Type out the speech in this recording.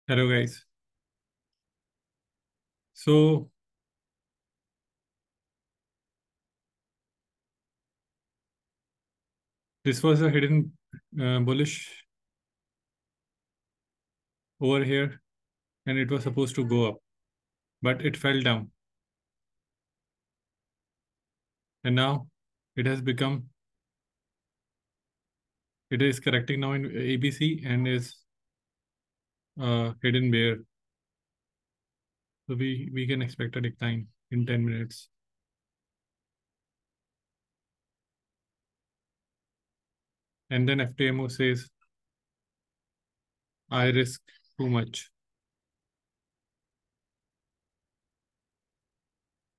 Hello guys. So this was a hidden bullish over here, and it was supposed to go up, but it fell down, and now it has become it is correcting now in ABC and is hidden bear. So we can expect a decline in 10 minutes, and then FTMO says I risk too much.